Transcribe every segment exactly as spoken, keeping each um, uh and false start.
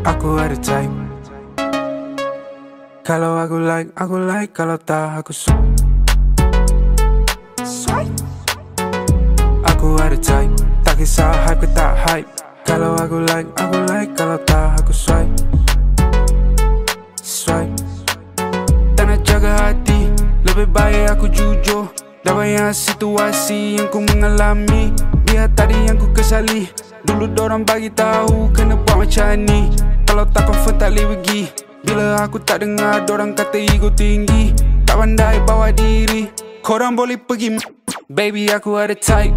Aku ada type. Kalau aku like, aku like. Kalau tak, aku swipe. Swipe. Aku ada type. Tak kisah hype ke tak hype. Kalau aku like, aku like. Kalau tak, aku swipe. Swipe. Tak nak jaga hati, lebih baik aku jujur. Dah banyak situasi yang ku mengalami. Biar tadi yang ku kesali. Dulu dorang bagi tahu kena buat macam ni. Kalau tak confirm tak boleh pergi. Bila aku tak dengar dorang kata ego tinggi. Tak pandai bawa diri. Korang boleh pergi. Baby aku ada type.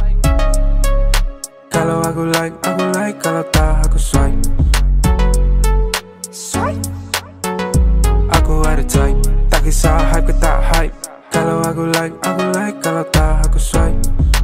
Kalau aku like, aku like. Kalau tak aku swipe. Swipe. Aku ada type. Tak kisah hype ke tak hype. Kalau aku like, aku like. Kalau tak aku swipe.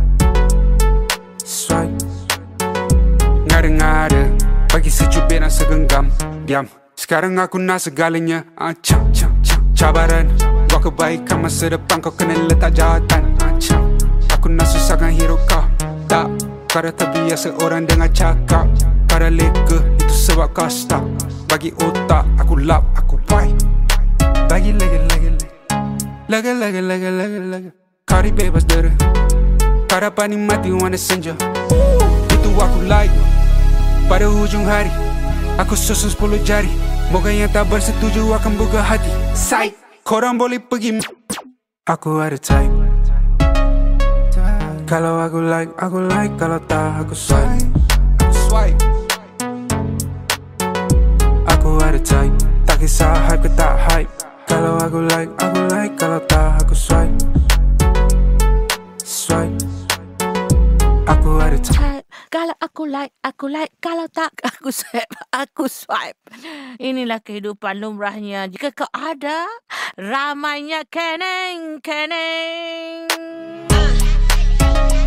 Swipe. Ngada-ngada, bagi secubit dan segenggam. Diam, sekarang aku nak segalanya. ah, Cam, cam, cam. Cabaran, buat kebaikan masa depan. Kau kena letak jahatan. ah, Cam, aku nak susahkan hidup kau. Tak, kau dah terbiasa orang dengar cakap. Kau dah leka, itu sebab kau stuck. Bagi otak, aku lap, aku wipe. Bagi lagi, lagi, lagi. Lagi, lagi, lagi, lagi, lagi. Kau dibebas dera. Kau dapat nikmati warna senja. Itu aku like. Pada hujung hari, aku susun sepuluh jari. Moga yang tak bersetuju akan buka hati. Say, korang boleh pergi. Aku ada type. Kalau aku like, aku like. Kalau tak aku swipe. Swipe. Aku ada type. Tak kisah hype ke tak hype. Kalau aku like, aku like. Kalau tak aku swipe. Swipe. Aku ada type. Kalau aku like, aku like. Kalau tak, aku swipe. Aku swipe. Inilah kehidupan lumrahnya. Jika kau ada, ramainya keneng, keneng.